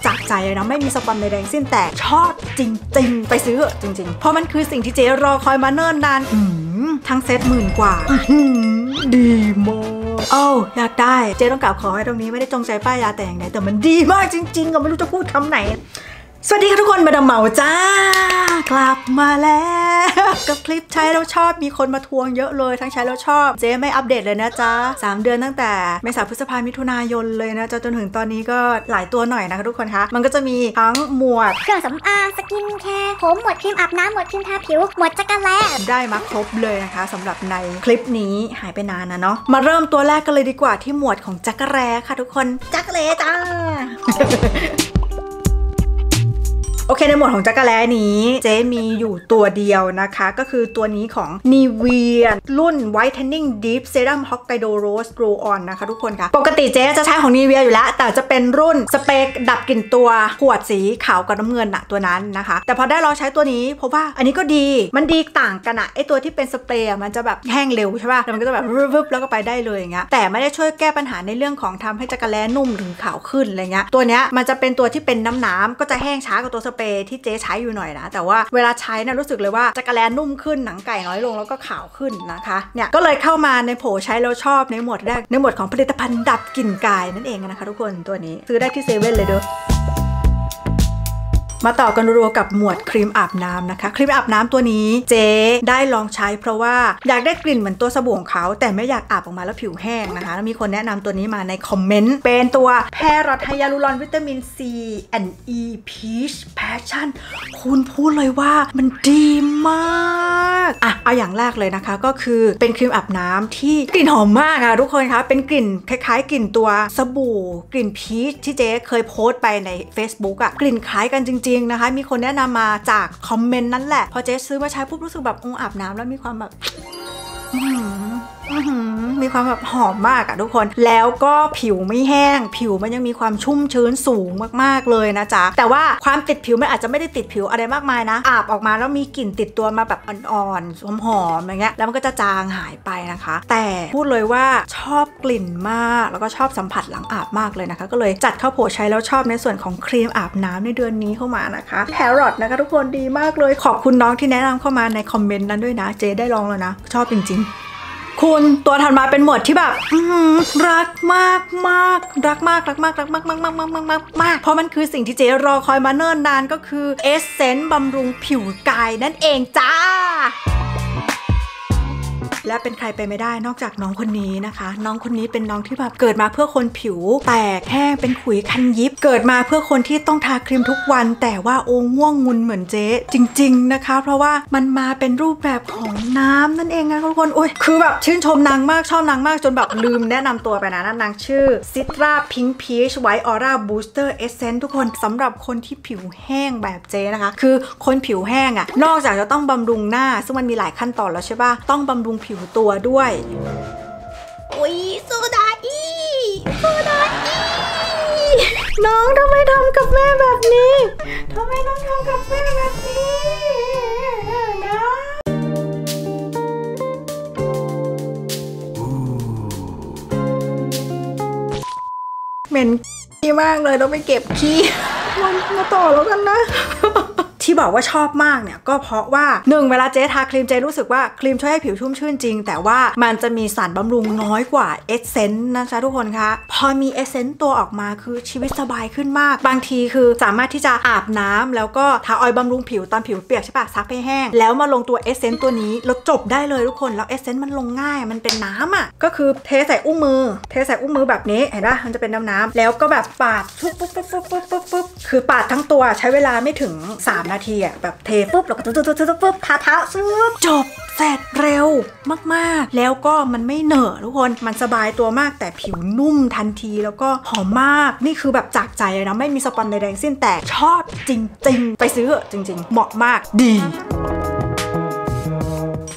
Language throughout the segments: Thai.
จากใจเลยนะไม่มีสปอนใดๆสิ้นแต่ชอบจริงๆไปซื้อจริงๆเพราะมันคือสิ่งที่เจ๊รอคอยมาเนิ่นนานทั้งเซต10,000 กว่าดีมากอยากได้เจ๊ต้องกล่าวขอให้ตรงนี้ไม่ได้จงใจป้ายยาแต่อย่างใดแต่มันดีมากจริงๆก็ไม่รู้จะพูดคำไหนสวัสดีค่ะทุกคนมาดามเหมาจ้ากลับมาแล้วกับคลิปใช้แล้วชอบมีคนมาทวงเยอะเลยทั้งใช้แล้วชอบเจ๊ไม่อัปเดตเลยนะจ๊ะ3 เดือนตั้งแต่เมษาพฤษภามิถุนายนเลยนะจ๊ะจนถึงตอนนี้ก็หลายตัวหน่อยนะคะทุกคนคะมันก็จะมีทั้งหมวดเครื่องสำอางสกินแคร์ผมหมวดครีมอาบน้ำหมวดครีมทาผิวหมวดจักรแลได้มาครบเลยนะคะสำหรับในคลิปนี้หายไปนานนะเนาะมาเริ่มตัวแรกกันเลยดีกว่าที่หมวดของจักรแลค่ะทุกคนจักรแลจ้าโอเคในหมวดของจักรแลนี้เจ๊มีอยู่ตัวเดียวนะคะก็คือตัวนี้ของ Nivea รุ่น Whitening Deep Serum Hokkaido Rose Glow On นะคะทุกคนคะปกติเจ๊จะใช้ของ Nivea อยู่แล้วแต่จะเป็นรุ่นสเปรย์ดับกลิ่นตัวขวดสีขาวกับน้ำเงินอะตัวนั้นนะคะแต่พอได้ลองใช้ตัวนี้เพราะว่าอันนี้ก็ดีมันดีต่างกันอะไอตัวที่เป็นสเปรย์มันจะแบบแห้งเร็วใช่ป่ะแล้วมันก็จะแบบวึบแล้วก็ไปได้เลยอย่างเงี้ยแต่ไม่ได้ช่วยแก้ปัญหาในเรื่องของทำให้จักรแลนุ่มหรือขาวขึ้นอะไรเงี้ยตัวเนี้ยมันจะเป็นตัวที่เป็นน้ำก็จะแห้งช้ากว่าตัวสเปรย์ที่เจ๊ใช้อยู่หน่อยนะแต่ว่าเวลาใช้นะรู้สึกเลยว่าจักรแลนุ่มขึ้นหนังไก่น้อยลงแล้วก็ขาวขึ้นนะคะเนี่ยก็เลยเข้ามาในโผใช้แล้วชอบในหมวดแรกในหมวดของผลิตภัณฑ์ดับกลิ่นกายนั่นเองนะคะทุกคนตัวนี้ซื้อได้ที่เซเว่นเลยเด้อมาต่อกันรัวกับหมวดครีมอาบน้ำนะคะครีมอาบน้ำตัวนี้เจ๊ได้ลองใช้เพราะว่าอยากได้กลิ่นเหมือนตัวสบู่ของเขาแต่ไม่อยากอาบออกมาแล้วผิวแห้งนะคะแล้วมีคนแนะนำตัวนี้มาในคอมเมนต์เป็นตัวแพรอทไฮยาลูรอนวิตามิน C and E Peach Passion คุณพูดเลยว่ามันดีมากเอาอย่างแรกเลยนะคะก็คือเป็นครีมอาบน้ำที่กลิ่นหอมมากค่ะทุกคนคะเป็นกลิ่นคล้ายๆกลิ่นตัวสบู่กลิ่นพีชที่เจ๊เคยโพสต์ไปใน Facebook กลิ่นคล้ายกันจริงนะคะมีคนแนะนำมาจากคอมเมนต์นั่นแหละพอเจ๊ซื้อมาใช้ปุ๊บรู้สึกแบบอาบน้ำแล้วมีความแบบมีความแบบหอมมากทุกคนแล้วก็ผิวไม่แห้งผิวมันยังมีความชุ่มชื้นสูงมากๆเลยนะจ๊ะแต่ว่าความติดผิวมันอาจจะไม่ได้ติดผิวอะไรมากมายนะอาบออกมาแล้วมีกลิ่นติดตัวมาแบบอ่อนๆหอมๆอย่างเงี้ยแล้วมันก็จะจางหายไปนะคะแต่พูดเลยว่าชอบกลิ่นมากแล้วก็ชอบสัมผัสหลังอาบมากเลยนะคะก็เลยจัดเข้าโผใช้แล้วชอบในส่วนของครีมอาบน้ำในเดือนนี้เข้ามานะคะแพรอทนะคะทุกคนดีมากเลยขอบคุณน้องที่แนะนำเข้ามาในคอมเมนต์นั้นด้วยนะเจได้ลองแล้วนะชอบจริงๆคุณตัวถัดมาเป็นหมวดที่แบบรักมากรักมากเพราะมันคือสิ่งที่เจ๊รอคอยมาเนิ่นนานก็คือเอสเซนส์บำรุงผิวกายนั่นเองจ้าและเป็นใครไปไม่ได้นอกจากน้องคนนี้นะคะน้องคนนี้เป็นน้องที่แบบเกิดมาเพื่อคนผิวแตกแห้งเป็นขุยคันยิบเกิดมาเพื่อคนที่ต้องทาครีมทุกวันแต่ว่าง่วงงุนเหมือนเจ๊จริงๆนะคะเพราะว่ามันมาเป็นรูปแบบของน้ำนั่นเองนะทุกคนโอ้ยคือแบบชื่นชมนางมากชอบนางมากจนแบบลืมแนะนำตัวไปนะนางชื่อ Citra Pink Peach White Aura Booster Essence ทุกคนสำหรับคนที่ผิวแห้งแบบเจ๊นะคะคือคนผิวแห้งนอกจากจะต้องบำรุงหน้าซึ่งมันมีหลายขั้นตอนแล้วใช่ป่ะต้องบำรุงผิวตัวด้วยอุ๊ยโซดาอีน้องทำไมทำกับแม่แบบนี้ทำไมน้องทำกับแม่แบบนี้นะเหม็นขี้มากเลยต้องไปเก็บขี้มาต่อแล้วกันนะที่บอกว่าชอบมากเนี่ยก็เพราะว่า1เวลาเจ๊ทาครีมเจ๊รู้สึกว่าครีมช่วยให้ผิวชุ่มชื่นจริงแต่ว่ามันจะมีสารบำรุงน้อยกว่าเอสเซนส์นะจ๊ะทุกคนคะพอมีเอสเซนส์ตัวออกมาคือชีวิตสบายขึ้นมากบางทีคือสามารถที่จะอาบน้ำแล้วก็ทาออยล์บำรุงผิวตอนผิวเปียกใช่ปะซักให้แห้งแล้วมาลงตัวเอสเซนส์ตัวนี้แล้วจบได้เลยทุกคนแล้วเอสเซนส์มันลงง่ายมันเป็นน้ำก็คือเทใส่อุ้งมือแบบนี้เห็นปะมันจะเป็นน้ำแล้วก็แบบปาดปุ๊บคือปาดทั้งตัวใช้เวลาไม่ถึง3 นาทีแบบเทปุ๊บแล้วก็ปุ๊บทาเท้าจบเสร็จเร็วมากๆแล้วก็มันไม่เหนอะทุกคนมันสบายตัวมากแต่ผิวนุ่มทันทีแล้วก็หอมมากนี่คือแบบจากใจเลยนะไม่มีสปอนใดๆสิ้นแต่ชอบจริงๆไปซื้อจริงๆเหมาะมากดี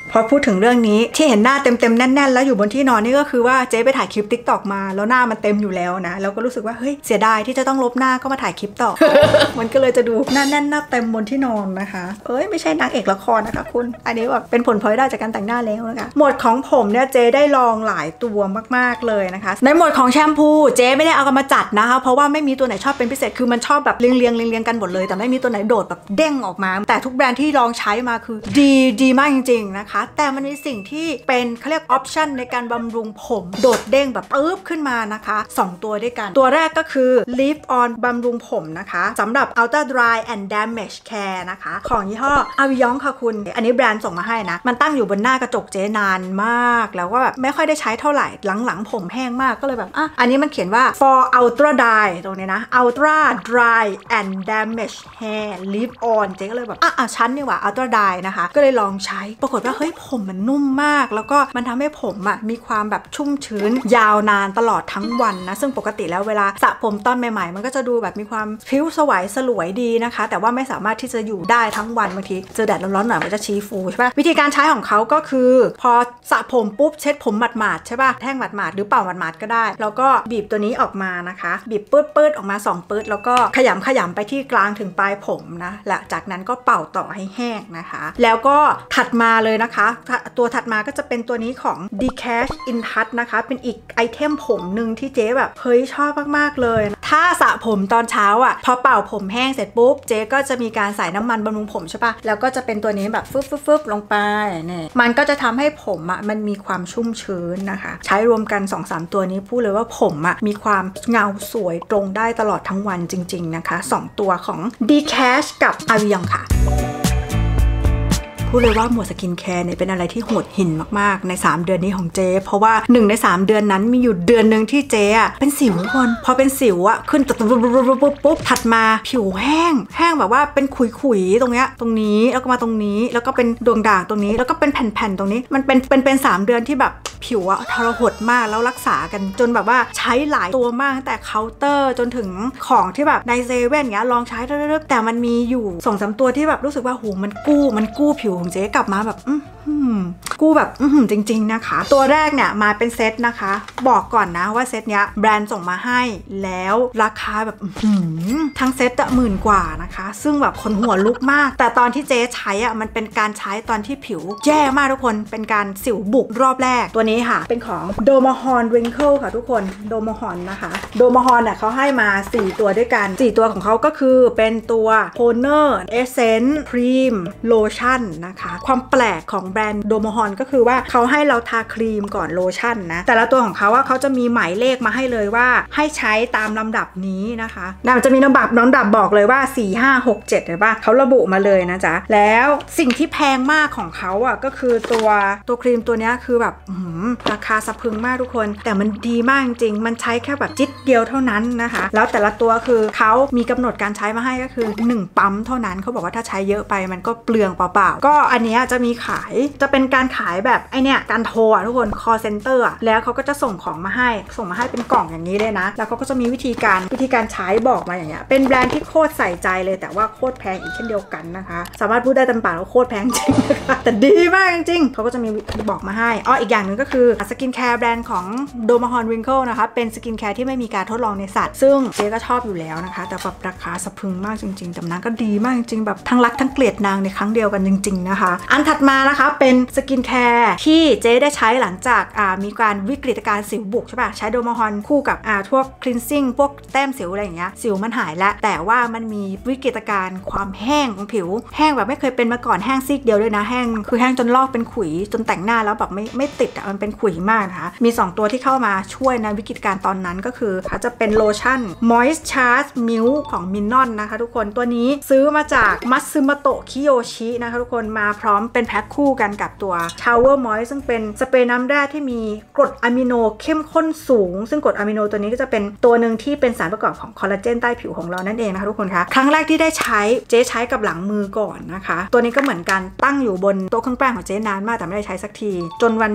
พอพูดถึงเรื่องนี้ที่เห็นหน้าเต็มๆแน่นๆแล้วอยู่บนที่นอนนี่ก็คือว่าเจ๊ไปถ่ายคลิป TikTok มาแล้วหน้ามันเต็มอยู่แล้วนะแล้วก็รู้สึกว่าเฮ้ยเสียดายที่จะต้องลบหน้าก็มาถ่ายคลิปต่อ มันก็เลยจะดูหน้าแน่นหน้าเต็มบนที่นอนนะคะไม่ใช่นางเอกละครนะคะคุณอันนี้แบบเป็นผลพลอยได้จากการแต่งหน้าแล้วนะคะหมวดของผมเนี่ยเจ๊ได้ลองหลายตัวมากๆเลยนะคะในหมวดของแชมพูเจ๊ไม่ได้เอากันมาจัดนะคะเพราะว่าไม่มีตัวไหนชอบเป็นพิเศษคือมันชอบแบบเรียงกันหมดเลยแต่ไม่มีตัวไหนโดดแบบเด้งออกมาแต่ทุกแบรนด์ที่ลองใช้มาคือดีมากจริงๆนะคะแต่มันมีสิ่งที่เป็นเขาเรียกออปชั่นในการบำรุงผมโดดเด้งแบบปึ๊บขึ้นมานะคะ2ตัวด้วยกันตัวแรกก็คือ Leave On บำรุงผมนะคะสำหรับ Ultra Dry and Damage Care นะคะของยี่ห้อ Avion ค่ะคุณอันนี้แบรนด์ส่งมาให้นะมันตั้งอยู่บนหน้ากระจกเจ๊นานมากแล้วก็แบบไม่ค่อยได้ใช้เท่าไหร่หลังๆผมแห้งมากก็เลยแบบอันนี้มันเขียนว่า for Ultra Dry ตรงนี้นะ Ultra Dry and Damage Hair Leave On เจ๊ก็เลยแบบชั้นนี่หว่า Ultra Dry นะคะก็เลยลองใช้ปรากฏว่าเฮ้ยผมมันนุ่มมากแล้วก็มันทำให้ผมมีความแบบชุ่มชื้นยาวนานตลอดทั้งวันนะซึ่งปกติแล้วเวลาสระผมตอนใหม่ๆมันก็จะดูแบบมีความผิวสวยสลวยดีนะคะแต่ว่าไม่สามารถที่จะอยู่ได้ทั้งวันบางทีเจอแดดร้อนๆหน่อยมันจะชี้ฟูใช่ป่ะวิธีการใช้ของเขาก็คือพอสระผมปุ๊บเช็ดผมหมาดๆใช่ป่ะแท่งหมาดๆหรือเป่าหมาดๆก็ได้แล้วก็บีบตัวนี้ออกมานะคะบีบปื้ดออกมา2ปื้ดแล้วก็ขยำไปที่กลางถึงปลายผมนะและจากนั้นก็เป่าต่อให้แห้งนะคะแล้วก็ถัดมาเลยนะคะตัวถัดมาก็จะเป็นตัวนี้ของ Decash In Touch นะคะเป็นอีกไอเทมผมหนึ่งที่เจ๊แบบเฮ้ยชอบมากๆเลยถ้าสระผมตอนเช้าพอเป่าผมแห้งเสร็จปุ๊บเจ๊ก็จะมีการใส่น้ำมันบำรุงผมใช่ปะแล้วก็จะเป็นตัวนี้แบบฟึบลงไปเนี่ยมันก็จะทำให้ผมมันมีความชุ่มชื้นนะคะใช้รวมกัน 2-3 ตัวนี้พูดเลยว่าผมมีความเงาสวยตรงได้ตลอดทั้งวันจริงๆนะคะ2ตัวของ Decash กับ Avion ค่ะพูดเลยว่าหมวดสกินแคร์เนี่ยเป็นอะไรที่โหดหินมากๆใน3เดือนนี้ของเจ๊เพราะว่า1ใน3เดือนนั้นมีอยู่เดือนนึงที่เจ๊เป็นสิวคนพอเป็นสิวขึ้นปุ๊บถัดมาผิวแห้งแบบว่าเป็นขุยๆตรงเนี้ยตรงนี้แล้วก็มาตรงนี้แล้วก็เป็นดวงด่างตรงนี้แล้วก็เป็นแผ่นๆตรงนี้มันเป็น3เดือนที่แบบผิวทรหดมากแล้วรักษากันจนแบบว่าใช้หลายตัวมากตั้งแต่เคาน์เตอร์จนถึงของที่แบบในเซเว่นเงี้ยลองใช้เรื่อยๆแต่มันมีอยู่ 2-3 ตัวที่แบบรู้สึกว่าโหมันกู้ผิวของเจ๊กลับมาแบบกู้แบบจริงๆนะคะตัวแรกเนี่ยมาเป็นเซตนะคะบอกก่อนนะว่าเซตเนี้ยแบรนด์ส่งมาให้แล้วราคาแบบทั้งเซต10,000 กว่านะคะซึ่งแบบขนหัวลุกมากแต่ตอนที่เจ๊ใช้มันเป็นการใช้ตอนที่ผิวแย่มากทุกคนเป็นการสิวบุกรอบแรกตัวนี้ค่ะเป็นของ Dermahon Wrinkle ค่ะทุกคน Dermahon นะคะ Dermahon เขาให้มา4ตัวด้วยกัน4ตัวของเขาก็คือเป็นตัว Toner Essence Cream Lotion นะคะความแปลกของแบรนด์ Dermahon ก็คือว่าเขาให้เราทาครีมก่อนโลชั่นนะแต่ละตัวของเขาเขาจะมีหมายเลขมาให้เลยว่าให้ใช้ตามลำดับนี้นะคะมันจะมีลำดับบอกเลยว่า4 5 6 7เห็นป่ะเขาระบุมาเลยนะจ๊ะแล้วสิ่งที่แพงมากของเขาก็คือตัวครีมตัวนี้คือแบบราคาสะพรึงมากทุกคนแต่มันดีมากจริงมันใช้แค่แบบจิ๊ดเดียวเท่านั้นนะคะแล้วแต่ละตัวคือเขามีกำหนดการใช้มาให้ก็คือ1ปั๊มเท่านั้นเขาบอกว่าถ้าใช้เยอะไปมันก็เปลืองเปล่าๆก็อันนี้จะมีขายจะเป็นการขายแบบไอเนี่ยการโทรทุกคน call center แล้วเขาก็จะส่งของมาให้เป็นกล่องอย่างนี้เลยนะแล้วเขาก็จะมีวิธีการใช้บอกมาอย่างเงี้ยเป็นแบรนด์ที่โคตรใส่ใจเลยแต่ว่าโคตรแพงอีกเช่นเดียวกันนะคะสามารถพูดได้เต็มปากว่าโคตรแพงจริงนะคะแต่ดีมากจริงเขาก็จะมีบอกมาให้อีกอย่างหนึ่งก็คือสกินแคร์แบรนด์ของ Dermahon Wrinkle นะคะเป็นสกินแคร์ที่ไม่มีการทดลองในสัตว์ซึ่งเจ๊ก็ชอบอยู่แล้วนะคะแต่แบบราคาสะพรึงมากจริงๆแต่นางก็ดีมากจริงๆแบบทั้งรักทั้งเกลียดนางในครั้งเดียวกันจริงๆนะคะอันถัดมานะคะเป็นสกินแคร์ที่เจ๊ได้ใช้หลังจากมีการวิกฤตการณ์สิวบุกใช่ป่ะใช้ Dermahon คู่กับพวก cleansing พวกแต้มสิวอะไรอย่างเงี้ยสิวมันหายแล้วแต่ว่ามันมีวิกฤตการณ์ความแห้งของผิวแห้งแบบไม่เคยเป็นมาก่อนแห้งซีกเดียวด้วยนะแห้งคือแห้งจนลอกเป็นขุยจนแต่งหน้าแล้วแบบไม่ติดมันเป็นขุยมากนะคะมี2ตัวที่เข้ามาช่วยในวิกฤตการณ์ตอนนั้นก็คือจะเป็นโลชั่น Moisture Milk ของ Minon นะคะทุกคนตัวนี้ซื้อมาจาก Matsumoto Kiyoshi นะคะทุกคนมาพร้อมเป็นแพ็คคู่กันกับตัว Shower Moist ซึ่งเป็นสเปรย์น้ำแร่ที่มีกรดอะมิโนเข้มข้นสูงซึ่งกรดอะมิโนตัวนี้ก็จะเป็นตัวหนึ่งที่เป็นสารประกอบของคอลลาเจนใต้ผิวของเรานั่นเองนะคะทุกคนคะครั้งแรกที่ได้ใช้เจ๊ใช้กับหลังมือก่อนนะคะตัวนี้ก็เหมือนกันตั้งอยู่บนโต๊ะเครื่องแป้งของเจ๊นานมากแต่ไม่ได้ใช้สักทีจนวันหนึ่งก็คือ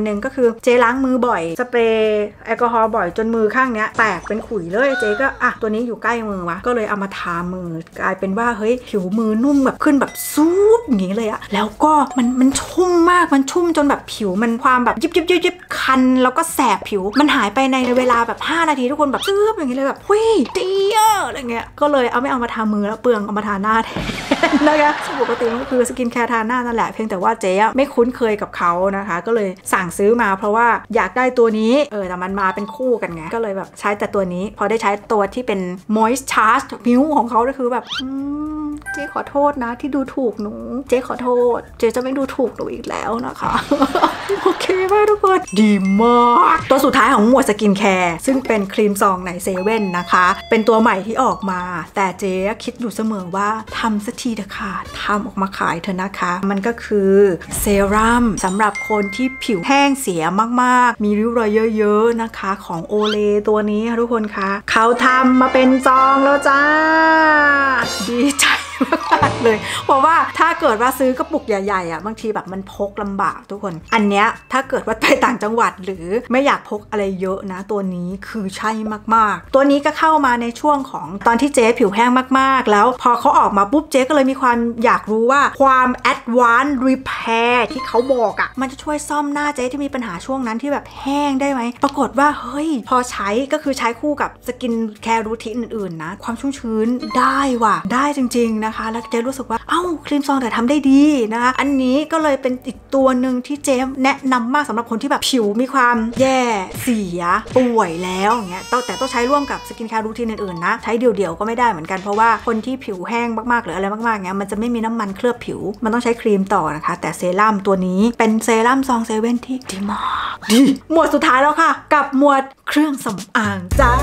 เจ๊ล้างมือบ่อยสเปรย์แอลกอฮอล์บ่อยจนมือข้างเนี้ยแตกเป็นขุยเลยเจ๊ก็อ่ะตัวนี้อยู่ใกล้มือวะก็เลยเอามาทามือกลายเป็นว่าเฮ้ยผิวมือนุ่มแบบขึ้นแบบซูบอย่างนี้เลยอะแล้วก็มันชุ่มมากมันชุ่มจนแบบผิวมันความแบบยิบคันแล้วก็แสบผิวมันหายไปในเวลาแบบ5 นาทีทุกคนแบบซึบอย่างนี้เลยแบบเฮ้ยดีอะไรเงี้ยก็เลยไม่เอามาทามือแล้วเปลืองเอามาทาหน้าแทนนะคะปกติมันก็คือสกินแคร์ทาหน้านั่นแหละเพียงแต่ว่าเจ๊ไม่คุ้นเคยกับเขานะคะก็เลยสั่งซื้อมาเพราะว่าอยากได้ตัวนี้แต่มันมาเป็นคู่กันไงก็เลยแบบใช้แต่ตัวนี้พอได้ใช้ตัวที่เป็น moisture milk ของเขาก็คือแบบเจ๊ขอโทษนะที่ดูถูกหนูเจ๊ขอโทษเจ๊จะไม่ดูถูกหนูอีกแล้วนะคะ โอเคมากทุกคนดีมากตัวสุดท้ายของหมวดสกินแคร์ซึ่งเป็นครีมซองในเซเว่นนะคะเป็นตัวใหม่ที่ออกมาแต่เจ๊คิดอยู่เสมอว่าทำสักทีเถอะค่ะทำออกมาขายเถอะนะคะมันก็คือเซรั่มสำหรับคนที่ผิวแห้งเสียมากๆมีริ้วรอยเยอะๆนะคะของโอเลตัวนี้ค่ะทุกคนคะเขาทำมาเป็นซองแล้วจ้าดีใจมากเลยเพราะว่าถ้าเกิดว่าซื้อกระปุกใหญ่ๆบางทีแบบมันพกลำบากทุกคนอันเนี้ยถ้าเกิดว่าไปต่างจังหวัดหรือไม่อยากพกอะไรเยอะนะตัวนี้คือใช่มากๆตัวนี้ก็เข้ามาในช่วงของตอนที่เจ๊ผิวแห้งมากๆแล้วพอเขาออกมาปุ๊บเจ๊ก็เลยมีความอยากรู้ว่าความ advanced repair ที่เขาบอกมันจะช่วยซ่อมหน้าเจ๊ที่มีปัญหาช่วงนั้นที่แบบแห้งได้ไหมปรากฏว่าเฮ้ยพอใช้ก็คือใช้คู่กับสกินแคร์รูทีนอื่นๆนะความชุ่มชื้นได้ว่ะได้จริงๆนะคะแล้วเจ๊รู้สึกว่าครีมซองแต่ทำได้ดีนะคะอันนี้ก็เลยเป็นอีกตัวหนึ่งที่เจ๊แนะนำมากสำหรับคนที่แบบผิวมีความแย่เสียป่วยแล้วอย่างเงี้ยแต่ต้องใช้ร่วมกับสกินแคร์รูทีนอื่นๆนะใช้เดี่ยวๆก็ไม่ได้เหมือนกันเพราะว่าคนที่ผิวแห้งมากๆหรืออะไรมากๆเงี้ยมันจะไม่มีน้ำมันเคลือบผิวมันต้องใช้ครีมต่อนะคะแต่เซรั่มตัวนี้เป็นเซรั่มซองเซเว่นที่ดีมากดีหมวดสุดท้ายแล้วค่ะกับหมวดเครื่องสำอางจ้า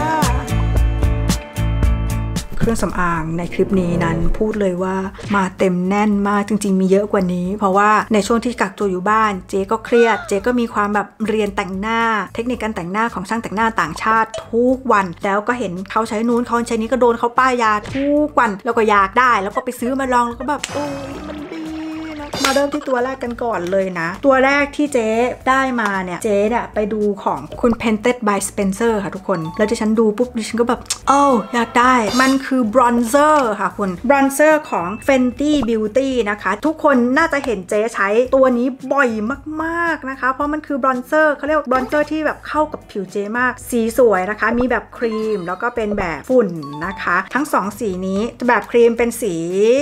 เครื่องสำอางในคลิปนี้นั้นพูดเลยว่ามาเต็มแน่นมากจริงๆมีเยอะกว่านี้เพราะว่าในช่วงที่กักตัวอยู่บ้านเจ๊ก็เครียดเจ๊ก็มีความแบบเรียนแต่งหน้าเทคนิคการแต่งหน้าของช่างแต่งหน้าต่างชาติทุกวันแล้วก็เห็นเขาใช้นู้นเขาใช้นี้ก็โดนเขาป้ายยาทุกวันแล้วก็อยากได้แล้วก็ไปซื้อมาลองแล้วก็แบบโอ้ยมันดีมาเริ่มที่ตัวแรกกันก่อนเลยนะตัวแรกที่เจ๊ได้มาเนี่ยเจ๊เนี่ยไปดูของคุณ Painted by Spencer ค่ะทุกคนแล้วที่ฉันดูปุ๊บดิฉันก็แบบอยากได้มันคือบรอนเซอร์ค่ะคุณบรอนเซอร์ของ Fenty Beauty นะคะทุกคนน่าจะเห็นเจ๊ใช้ตัวนี้บ่อยมากๆนะคะเพราะมันคือบรอนเซอร์เขาเรียกบรอนเซอร์ที่แบบเข้ากับผิวเจ๊มากสีสวยนะคะมีแบบครีมแล้วก็เป็นแบบฝุ่นนะคะทั้ง2สีนี้แบบครีมเป็นสี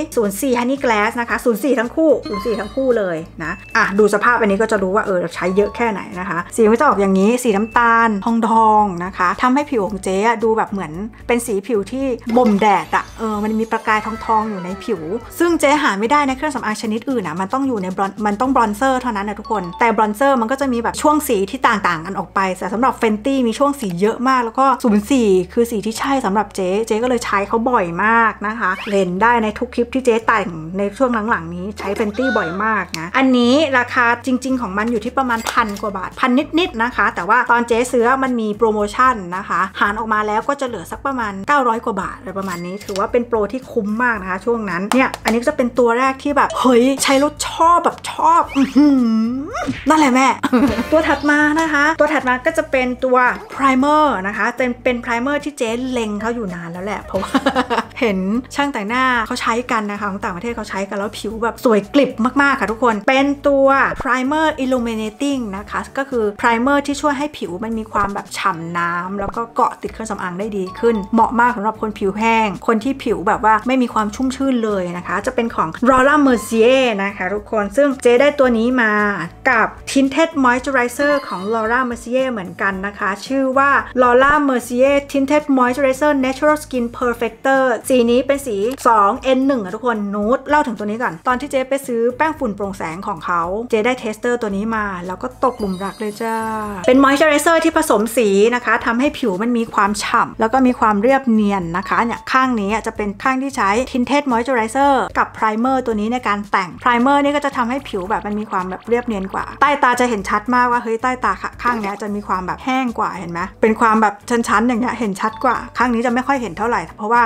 04 Honey Glass นะคะ04ทั้งคู่เลยนะดูสภาพอันนี้ก็จะรู้ว่าใช้เยอะแค่ไหนนะคะสีมันจะออกอย่างนี้สีน้ำตาลทองนะคะทำให้ผิวของเจ๊ดูแบบเหมือนเป็นสีผิวที่บ่มแดดมันมีประกายทองอยู่ในผิวซึ่งเจ๊หาไม่ได้ในเครื่องสำอางชนิดอื่นมันต้องอยู่ในมันต้องบรอนเซอร์เท่านั้นนะทุกคนแต่บรอนเซอร์มันก็จะมีแบบช่วงสีที่ต่างๆกันออกไปแต่สำหรับ Fenty มีช่วงสีเยอะมากแล้วก็04คือสีที่ใช่สำหรับเจ๊ก็เลยใช้เขาบ่อยมากนะคะเห็นได้ในทุกคลิปที่เจ๊แต่งในช่วงหลังๆนี้ใช้ Fenty บ่อยมากนะอันนี้ราคาจริงๆของมันอยู่ที่ประมาณ1,000 กว่าบาทพันนิดๆนะคะแต่ว่าตอนเจ๊ซื้อมันมีโปรโมชั่นนะคะหารออกมาแล้วก็จะเหลือสักประมาณ900 กว่าบาทอะไรประมาณนี้ถือว่าเป็นโปรที่คุ้มมากนะคะช่วงนั้นเนี่ยอันนี้จะเป็นตัวแรกที่แบบเฮ้ยใช้แล้วชอบแบบชอบนั่นแหละแม่ ตัวถัดมานะคะตัวถัดมาก็จะเป็นตัว primer นะคะเป็น primer ที่เจ๊เล็งเขาอยู่นานแล้วแหละเพราะว่า เห็นช่างแต่งหน้าเขาใช้กันนะคะของต่างประเทศเขาใช้กันแล้วผิวแบบสวยกลิบมากๆค่ะทุกคนเป็นตัว primer illuminating นะคะก็คือ primer ที่ช่วยให้ผิวมันมีความแบบฉ่ำน้ำแล้วก็เกาะติดเครื่องสำอางได้ดีขึ้นเหมาะมากสำหรับคนผิวแห้งคนที่ผิวแบบว่าไม่มีความชุ่มชื่นเลยนะคะจะเป็นของ Laura Mercier นะคะทุกคนซึ่งเจ๊ได้ตัวนี้มากับ Tinted Moisturizer ของ Laura Mercier เหมือนกันนะคะชื่อว่า Laura Mercier Tinted Moisturizer Natural Skin Perfector สีนี้เป็นสี 2N1 อะทุกคนนูดเล่าถึงตัวนี้ก่อนตอนที่เจ๊ไปซื้อแป้งฝุ่นโปร่งแสงของเขาเจ๊ได้เทสเตอร์ตัวนี้มาแล้วก็ตกหลุมรักเลยจ้าเป็นมอยส์เจอไรเซอร์ที่ผสมสีนะคะทำให้ผิวมันมีความฉ่ำแล้วก็มีความเรียบเนียนนะคะเนี่ยข้างนี้จะเป็นข้างที่ใช้ Tinted Moisturizer กับ Primer ตัวนี้ในการแต่ง Primer นี่ก็จะทำให้ผิวแบบมันมีความแบบเรียบเนียนกว่าใต้ตาจะเห็นชัดมากว่าเฮ้ยใต้ตาข้างนี้จะมีความแบบแห้งกว่าเห็นไหมเป็นความแบบชั้นๆอย่างเงี้ยเห็นชัดกว่าข้างนี้จะไม่ค่อยเห็นเท่าไหร่เพราะว่ามัน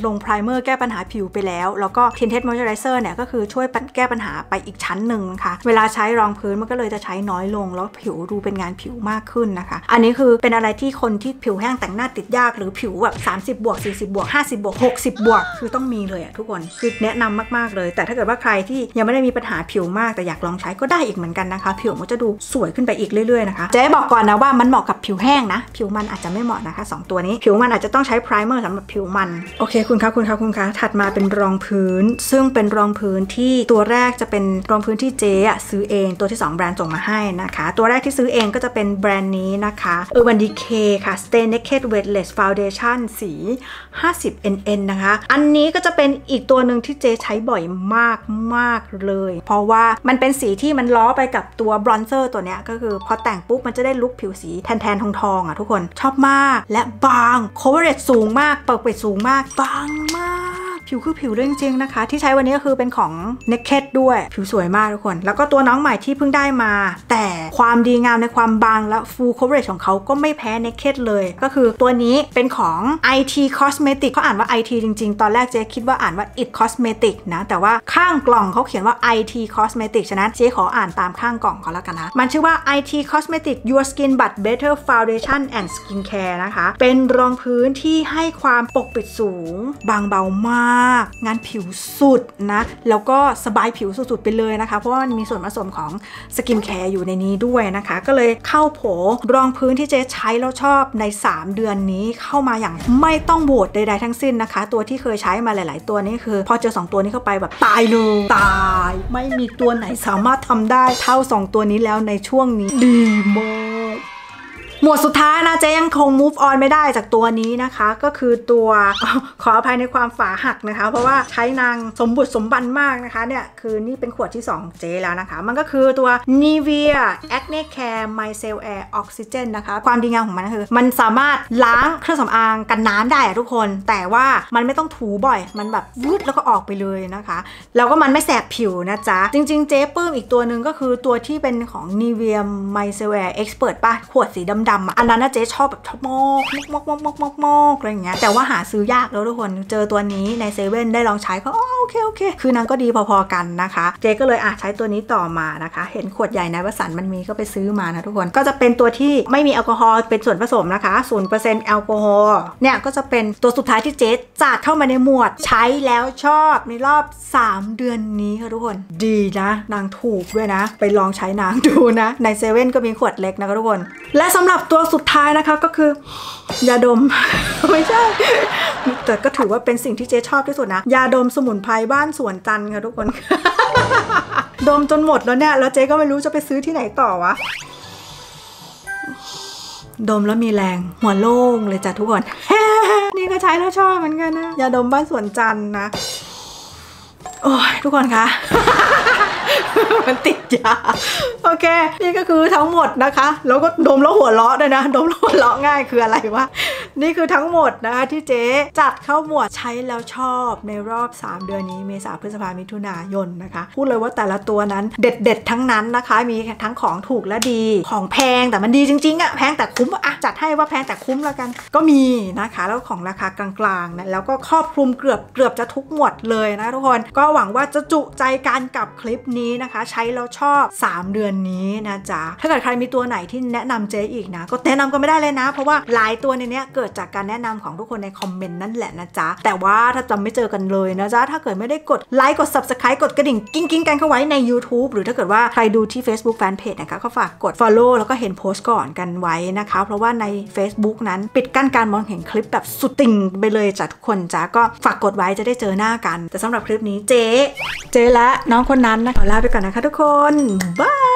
ลงไพรเมอร์แก้ปัญหาผิวไปแล้วก็ Tinted Moisturizer เนี่ยก็คือช่วยแก้ปัญหาไปอีกชั้นหนึ่งค่ะเวลาใช้รองพื้นมันก็เลยจะใช้น้อยลงแล้วผิวดูเป็นงานผิวมากขึ้นนะคะอันนี้คือเป็นอะไรที่คนที่ผิวแห้งแต่งหน้าติดยากหรือผิวแบบ30บวก40บวก50บวก60บวกคือต้องมีเลยอะทุกคนคือแนะนำมากๆเลยแต่ถ้าเกิดว่าใครที่ยังไม่ได้มีปัญหาผิวมากแต่อยากลองใช้ก็ได้อีกเหมือนกันนะคะผิวมันจะดูสวยขึ้นไปอีกเรื่อยๆนะคะเจ๊บอกก่อนนะว่ามันเหมาะกับผิวแห้งนะผิวมันอาจจะไม่เหมาะนะคะ2ตัวนี้ผิวมันอาจจะต้องใช้ไพรเมอร์สำหรับผิวมันโอเคคุณคะถัดมาเป็นรองพื้นซึ่งเป็นรองพื้นที่ตัวแรกจะเป็นรองพื้นที่เจ๊ซื้อเองตัวที่2แบรนด์ส่งมาให้นะคะตัวแรกที่ซื้อเองก็จะเป็นแบรนด์นี้นะคะ Urban Decay ค่ะ Stay Naked Weightless Foundation สี50 NN นะคะอันนี้ก็จะเป็นอีกตัวหนึ่งที่เจ๊ใช้บ่อยมากเลยเพราะว่ามันเป็นสีที่มันล้อไปกับตัวบรอนเซอร์ตัวเนี้ยก็คือพอแต่งปุ๊บมันจะได้ลุคผิวสีแทนทองทุกคนชอบมากและบาง coverage สูงมากเปิดสูงมากบางมากผิวคือผิวเลยจริงๆนะคะที่ใช้วันนี้ก็คือเป็นของ Naked ด้วยผิวสวยมากทุกคนแล้วก็ตัวน้องใหม่ที่เพิ่งได้มาแต่ความดีงามในความบางและ full coverage ของเขาก็ไม่แพ้ Naked เลยก็คือตัวนี้เป็นของ IT Cosmetic เขาอ่านว่า IT จริงๆตอนแรกเจ๊คิดว่าอ่านว่า It Cosmetic นะแต่ว่าข้างกล่องเขาเขียนว่า IT Cosmetic ฉะนั้นเจ๊ขออ่านตามข้างกล่องเขาแล้วกันนะมันชื่อว่า IT Cosmetic Your Skin But Better Foundation and Skincare นะคะเป็นรองพื้นที่ให้ความปกปิดสูงบางเบามากงานผิวสุดนะแล้วก็สบายผิวสุดๆไปเลยนะคะเพราะว่ามันมีส่วนผสมของสกินแคร์อยู่ในนี้ด้วยนะคะก็เลยเข้าโผรองพื้นที่เจ๊ใช้แล้วชอบใน3เดือนนี้เข้ามาอย่างไม่ต้องโหวตใดๆทั้งสิ้นนะคะตัวที่เคยใช้มาหลายๆตัวนี้คือพอเจอ2ตัวนี้เข้าไปแบบตายเลยตายไม่มีตัวไหนสามารถทำได้เท่า2ตัวนี้แล้วในช่วงนี้ดีมากหมวดสุดท้ายนะเจ๊ยังคง move on ไม่ได้จากตัวนี้นะคะก็คือตัวขออภัยในความฝาหักนะคะเพราะว่าใช้นางสมบุกสมบันมากนะคะเนี่ยคือนี่เป็นขวดที่2เจ๊แล้วนะคะมันก็คือตัว Nivea Acne Care Micellar Air Oxygen นะคะความดีงามของมันคือมันสามารถล้างเครื่องสำอางกันน้ำได้ทุกคนแต่ว่ามันไม่ต้องถูบ่อยมันแบบวืดแล้วก็ออกไปเลยนะคะแล้วก็มันไม่แสบผิวนะจ๊ะจริงๆเจ๊ปื้มอีกตัวหนึ่งก็คือตัวที่เป็นของ Nivea Micellar Air Expert ป่ะขวดสีดำอันนั้นนะเจ๊ชอบแบบชอบมอกอะไรอย่างเงี้ยแต่ว่าหาซื้อยากแล้วทุกคนเจอตัวนี้ในเซเว่นได้ลองใช้ก็โอเคคือนางก็ดีพอๆกันนะคะเจ๊ก็เลยใช้ตัวนี้ต่อมานะคะเห็นขวดใหญ่ในวสันต์มันมีก็ไปซื้อมานะทุกคนก็จะเป็นตัวที่ไม่มีแอลกอฮอล์เป็นส่วนผสมนะคะ 0% แอลกอฮอล์เนี่ยก็จะเป็นตัวสุดท้ายที่เจ๊จัดเข้ามาในหมวดใช้แล้วชอบในรอบ3เดือนนี้ค่ะทุกคนดีนะนางถูกด้วยนะไปลองใช้นางดูนะในเซเว่นก็มีขวดเล็กนะคะทุกคนและสำหรับตัวสุดท้ายนะคะก็คือยาดม ไม่ใช่แต่ก็ถือว่าเป็นสิ่งที่เจ๊ชอบที่สุดนะยาดมสมุนไพรบ้านสวนจันทร์ค่ะทุกคน ดมจนหมดแล้วเนี่ยแล้วเจ๊ก็ไม่รู้จะไปซื้อที่ไหนต่อวะดมแล้วมีแรงหัวโล่งเลยจ้ะทุกคน นี่ก็ใช้แล้วชอบเหมือนกันนะยาดมบ้านสวนจันทร์นะโอ้ยทุกคนคะ มันติดยาโอเคนี่ก็คือทั้งหมดนะคะแล้วก็ดมแล้วหัวเราะด้วยนะดมแล้วหัวเราะง่ายคืออะไรวะนี่คือทั้งหมดนะคะที่เจ๊จัดเข้าหมวดใช้แล้วชอบในรอบ3เดือนนี้เมษาพฤษภามิถุนายนนะคะพูดเลยว่าแต่ละตัวนั้นเด็ดทั้งนั้นนะคะมีทั้งของถูกและดีของแพงแต่มันดีจริงๆอะแพงแต่คุ้มอะจัดให้ว่าแพงแต่คุ้มแล้วกันก็มีนะคะแล้วของราคากลางๆนะแล้วก็ครอบคลุมเกือบจะทุกหมวดเลยนะทุกคนก็หวังว่าจะจุใจกันกับคลิปนี้นะคะใช้แล้วชอบ3เดือนนี้นะจ๊ะถ้าเกิดใครมีตัวไหนที่แนะนำเจ๊อีกนะก็แนะนำก็ไม่ได้เลยนะเพราะว่าหลายตัวในนี้เกิดจากการแนะนำของทุกคนในคอมเมนต์นั่นแหละนะจ๊ะแต่ว่าถ้าจำไม่เจอกันเลยนะจ๊ะถ้าเกิดไม่ได้กดไลค์กด Subscribe กดกระดิ่งกิ้งกันเข้าไว้ใน YouTube หรือถ้าเกิดว่าใครดูที่ Facebook Fanpage นะคะก็ฝากกด Follow แล้วก็เห็นโพสต์ก่อนกันไว้นะคะเพราะว่าใน Facebook นั้นปิดกั้นการมองเห็นคลิปแบบสุดติ่งไปเลยจ้ะทุกคนจ้ะก็ฝากกดไว้จะได้เจอหน้ากันแต่สำหรับคลิปนี้เจ๊และน้องคนนั้นนะขอลาไปก่อนนะคะทุกคนบาย